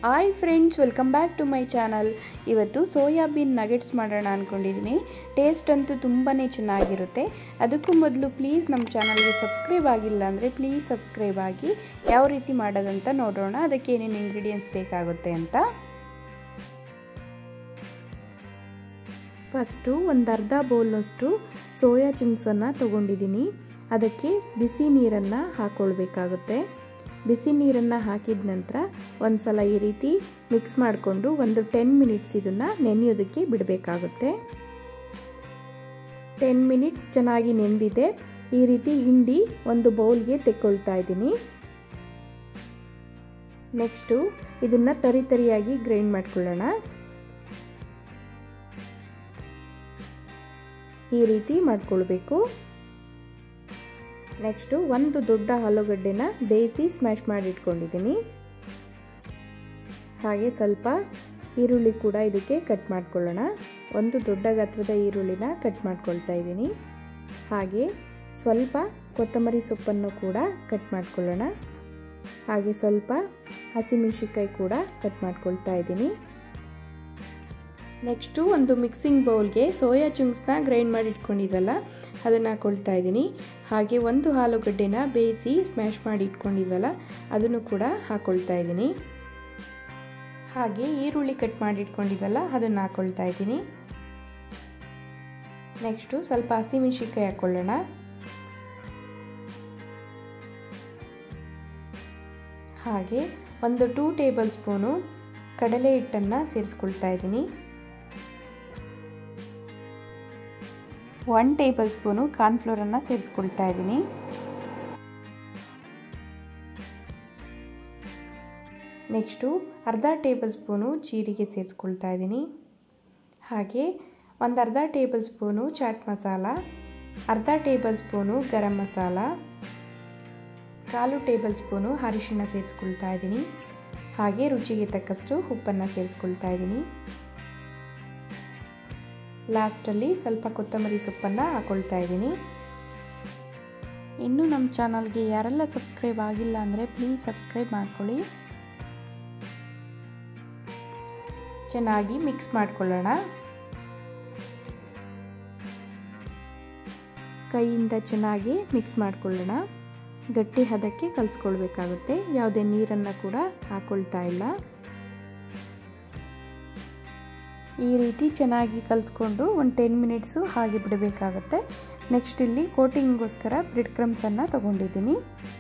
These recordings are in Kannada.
Hi friends, welcome back to my channel. ಇವತ್ತು ಸೋಯಾಬೀನ್ ನಗೆಟ್ಸ್ ಮಾಡೋಣ ಅಂದ್ಕೊಂಡಿದ್ದೀನಿ. ಟೇಸ್ಟ್ ಅಂತೂ ತುಂಬಾ ಚೆನ್ನಾಗಿರುತ್ತೆ. ಅದಕ್ಕೂ ಮೊದಲು ಪ್ಲೀಸ್ ನಮ್ಮ ಚಾನಲ್ಗೆ ಸಬ್ಸ್ಕ್ರೈಬ್ ಆಗಿಲ್ಲ ಅಂದರೆ ಪ್ಲೀಸ್ ಸಬ್ಸ್ಕ್ರೈಬ್ ಆಗಿ. ಯಾವ ರೀತಿ ಮಾಡೋದಂತ ನೋಡೋಣ. ಅದಕ್ಕೆ ಏನೇನು ಇಂಗ್ರೀಡಿಯೆಂಟ್ಸ್ ಬೇಕಾಗುತ್ತೆ ಅಂತ. ಫಸ್ಟು ಒಂದು ಅರ್ಧ ಬೌಲ್ನಷ್ಟು ಸೋಯಾ ಚಂಕ್ಸನ್ನು ತೊಗೊಂಡಿದ್ದೀನಿ. ಅದಕ್ಕೆ ಬಿಸಿ ನೀರನ್ನು ಹಾಕ್ಕೊಳ್ಬೇಕಾಗುತ್ತೆ. ಬಿಸಿ ನೀರನ್ನು ಹಾಕಿದ ನಂತರ ಒಂದು ಸಲ ಈ ರೀತಿ ಮಿಕ್ಸ್ ಮಾಡಿಕೊಂಡು ಒಂದು 10 ಮಿನಿಟ್ಸ್ ಇದನ್ನು ನೆನೆಯೋದಕ್ಕೆ ಬಿಡಬೇಕಾಗುತ್ತೆ. 10 ಮಿನಿಟ್ಸ್ ಚೆನ್ನಾಗಿ ನೆಂದಿದೆ. ಈ ರೀತಿ ಹಿಂಡಿ ಒಂದು ಬೌಲ್ಗೆ ತೆಕ್ಕೊಳ್ತಾ ಇದ್ದೀನಿ. ನೆಕ್ಸ್ಟು ಇದನ್ನು ತರಿಯಾಗಿ ಗ್ರೈಂಡ್ ಮಾಡ್ಕೊಳ್ಳೋಣ. ಈ ರೀತಿ ಮಾಡ್ಕೊಳ್ಬೇಕು. ನೆಕ್ಸ್ಟು ಒಂದು ದೊಡ್ಡ ಆಲೂಗಡ್ಡೆನ ಬೇಯಿಸಿ ಸ್ಮ್ಯಾಶ್ ಮಾಡಿ ಇಟ್ಕೊಂಡಿದ್ದೀನಿ. ಹಾಗೆ ಸ್ವಲ್ಪ ಈರುಳ್ಳಿ ಕೂಡ ಇದಕ್ಕೆ ಕಟ್ ಮಾಡ್ಕೊಳ್ಳೋಣ. ಒಂದು ದೊಡ್ಡ ಗಾತ್ರದ ಈರುಳ್ಳಿನ ಕಟ್ ಮಾಡ್ಕೊಳ್ತಾ ಇದ್ದೀನಿ. ಹಾಗೆ ಸ್ವಲ್ಪ ಕೊತ್ತಂಬರಿ ಸೊಪ್ಪನ್ನು ಕೂಡ ಕಟ್ ಮಾಡ್ಕೊಳ್ಳೋಣ. ಹಾಗೆ ಸ್ವಲ್ಪ ಹಸಿಮೆಣಸಿನಕಾಯಿ ಕೂಡ ಕಟ್ ಮಾಡ್ಕೊಳ್ತಾ ಇದ್ದೀನಿ. ನೆಕ್ಸ್ಟು ಒಂದು ಮಿಕ್ಸಿಂಗ್ ಬೌಲ್ಗೆ ಸೋಯಾ ಚಂಕ್ಸ್ನ ಗ್ರೈಂಡ್ ಮಾಡಿ ಇಟ್ಕೊಂಡಿದ್ದಲ್ಲ ಅದನ್ನು ಹಾಕ್ಕೊಳ್ತಾ ಇದ್ದೀನಿ. ಹಾಗೆ ಒಂದು ಆಲೂಗಡ್ಡೆನ ಬೇಯಿಸಿ ಸ್ಮ್ಯಾಶ್ ಮಾಡಿ ಇಟ್ಕೊಂಡಿದ್ದಲ್ಲ ಅದನ್ನು ಕೂಡ ಹಾಕ್ಕೊಳ್ತಾ ಇದ್ದೀನಿ. ಹಾಗೆ ಈರುಳ್ಳಿ ಕಟ್ ಮಾಡಿ ಇಟ್ಕೊಂಡಿದ್ದಲ್ಲ ಅದನ್ನು ಹಾಕ್ಕೊಳ್ತಾ ಇದ್ದೀನಿ. ನೆಕ್ಸ್ಟು ಸ್ವಲ್ಪ ಹಸಿಮೆಣಸಿನಕಾಯಿ ಹಾಕ್ಕೊಳ್ಳೋಣ. ಹಾಗೆ ಒಂದು 2 ಟೇಬಲ್ ಸ್ಪೂನು ಕಡಲೆ ಹಿಟ್ಟನ್ನು ಸೇರಿಸ್ಕೊಳ್ತಾ ಇದ್ದೀನಿ. 1 ಟೇಬಲ್ ಸ್ಪೂನು ಕಾರ್ನ್ಫ್ಲೋರನ್ನು ಸೇರಿಸ್ಕೊಳ್ತಾ ಇದ್ದೀನಿ. ನೆಕ್ಸ್ಟು ಅರ್ಧ ಟೇಬಲ್ ಸ್ಪೂನು ಜೀರಿಗೆ ಸೇರಿಸ್ಕೊಳ್ತಾ ಇದ್ದೀನಿ. ಹಾಗೆ ಒಂದು ಅರ್ಧ ಟೇಬಲ್ ಸ್ಪೂನು ಚಾಟ್ ಮಸಾಲ, ಅರ್ಧ tablespoon garam masala, 1/4 tablespoon ಅರಿಶಿಣ ಸೇರಿಸ್ಕೊಳ್ತಾ ಇದ್ದೀನಿ. ಹಾಗೆ ರುಚಿಗೆ ತಕ್ಕಷ್ಟು ಉಪ್ಪನ್ನು ಸೇರಿಸ್ಕೊಳ್ತಾ ಇದ್ದೀನಿ. ಲಾಸ್ಟಲ್ಲಿ ಸ್ವಲ್ಪ ಕೊತ್ತಂಬರಿ ಸೊಪ್ಪನ್ನು ಹಾಕ್ಕೊಳ್ತಾ ಇದ್ದೀನಿ. ಇನ್ನೂ ನಮ್ಮ ಚಾನಲ್ಗೆ ಯಾರೆಲ್ಲ ಸಬ್ಸ್ಕ್ರೈಬ್ ಆಗಿಲ್ಲ ಅಂದರೆ ಪ್ಲೀಸ್ ಸಬ್ಸ್ಕ್ರೈಬ್ ಮಾಡ್ಕೊಳ್ಳಿ. ಚೆನ್ನಾಗಿ ಮಿಕ್ಸ್ ಮಾಡ್ಕೊಳ್ಳೋಣ. ಕೈಯಿಂದ ಚೆನ್ನಾಗಿ ಮಿಕ್ಸ್ ಮಾಡ್ಕೊಳ್ಳೋಣ. ಗಟ್ಟಿ ಹದಕ್ಕೆ ಕಲಿಸ್ಕೊಳ್ಬೇಕಾಗುತ್ತೆ. ಯಾವುದೇ ನೀರನ್ನು ಕೂಡ ಹಾಕ್ಕೊಳ್ತಾ ಇಲ್ಲ. ಈ ರೀತಿ ಚೆನ್ನಾಗಿ ಕಲಿಸ್ಕೊಂಡು ಒಂದು 10 ಮಿನಿಟ್ಸು ಹಾಗೆ ಬಿಡಬೇಕಾಗುತ್ತೆ. ನೆಕ್ಸ್ಟ್ ಇಲ್ಲಿ ಕೋಟಿಂಗ್ಗೋಸ್ಕರ ಬ್ರೆಡ್ ಕ್ರಮ್ಸನ್ನು ತೊಗೊಂಡಿದ್ದೀನಿ.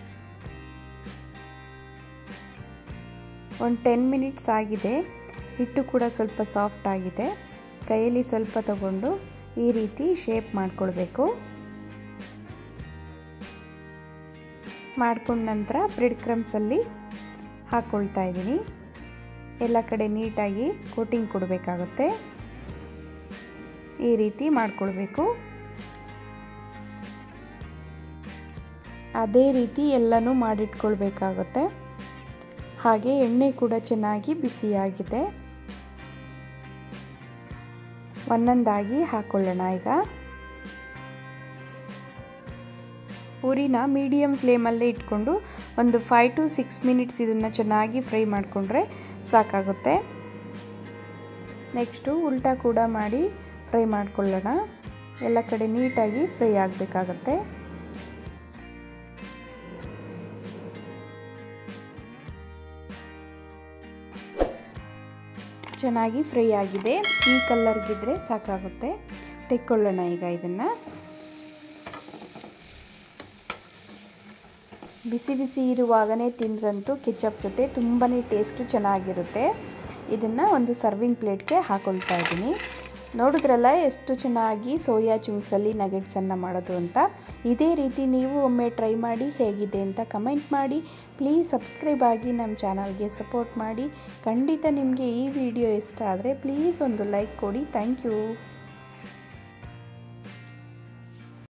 ಒಂದು 10 ಮಿನಿಟ್ಸ್ ಆಗಿದೆ. ಹಿಟ್ಟು ಕೂಡ ಸ್ವಲ್ಪ ಸಾಫ್ಟ್ ಆಗಿದೆ. ಕೈಯಲ್ಲಿ ಸ್ವಲ್ಪ ತಗೊಂಡು ಈ ರೀತಿ ಶೇಪ್ ಮಾಡ್ಕೊಳ್ಬೇಕು. ಮಾಡ್ಕೊಂಡ ನಂತರ ಬ್ರೆಡ್ ಕ್ರಮ್ಸಲ್ಲಿ ಹಾಕ್ಕೊಳ್ತಾ ಇದ್ದೀನಿ. ಎಲ್ಲ ಕಡೆ ನೀಟಾಗಿ ಕೋಟಿಂಗ್ ಕೊಡಬೇಕಾಗುತ್ತೆ. ಈ ರೀತಿ ಮಾಡ್ಕೊಳ್ಬೇಕು. ಅದೇ ರೀತಿ ಎಲ್ಲನೂ ಮಾಡಿಟ್ಕೊಳ್ಬೇಕಾಗುತ್ತೆ. ಹಾಗೆ ಎಣ್ಣೆ ಕೂಡ ಚೆನ್ನಾಗಿ ಬಿಸಿಯಾಗಿದೆ. ಒಂದೊಂದಾಗಿ ಹಾಕ್ಕೊಳ್ಳೋಣ. ಈಗ ಪೂರಿನ ಮೀಡಿಯಮ್ ಫ್ಲೇಮಲ್ಲೇ ಇಟ್ಕೊಂಡು ಒಂದು 5 to 6 ಮಿನಿಟ್ಸ್ ಇದನ್ನು ಚೆನ್ನಾಗಿ ಫ್ರೈ ಮಾಡಿಕೊಂಡ್ರೆ ಸಾಕಾಗುತ್ತೆ. ನೆಕ್ಸ್ಟು ಉಲ್ಟಾ ಕೂಡ ಮಾಡಿ ಫ್ರೈ ಮಾಡ್ಕೊಳ್ಳೋಣ. ಎಲ್ಲ ಕಡೆ ನೀಟಾಗಿ ಫ್ರೈ ಆಗಬೇಕಾಗತ್ತೆ. ಚೆನ್ನಾಗಿ ಫ್ರೈ ಆಗಿದೆ. ಈ ಕಲರ್ಗಿದ್ರೆ ಸಾಕಾಗುತ್ತೆ. ತೆಕ್ಕೊಳ್ಳೋಣ ಈಗ ಇದನ್ನು. ಬಿಸಿ ಬಿಸಿ ಇರುವಾಗಲೇ ತಿಂದ್ರಂತೂ ಕೆಚಪ್ ಜೊತೆ ತುಂಬಾ ಟೇಸ್ಟು ಚೆನ್ನಾಗಿರುತ್ತೆ. ಇದನ್ನು ಒಂದು ಸರ್ವಿಂಗ್ ಪ್ಲೇಟ್ಗೆ ಹಾಕ್ಕೊಳ್ತಾ ಇದ್ದೀನಿ. ನೋಡಿದ್ರಲ್ಲ ಎಷ್ಟು ಚೆನ್ನಾಗಿ ಸೋಯಾ ಚಂಕ್ಸಲ್ಲಿ ನಗೆಟ್ಸನ್ನು ಮಾಡೋದು ಅಂತ. ಇದೇ ರೀತಿ ನೀವು ಒಮ್ಮೆ ಟ್ರೈ ಮಾಡಿ ಹೇಗಿದೆ ಅಂತ ಕಮೆಂಟ್ ಮಾಡಿ. ಪ್ಲೀಸ್ ಸಬ್ಸ್ಕ್ರೈಬ್ ಆಗಿ ನಮ್ಮ ಚಾನಲ್ಗೆ ಸಪೋರ್ಟ್ ಮಾಡಿ. ಖಂಡಿತ ನಿಮಗೆ ಈ ವಿಡಿಯೋ ಇಷ್ಟ ಆದರೆ ಪ್ಲೀಸ್ ಒಂದು ಲೈಕ್ ಕೊಡಿ. Thank you.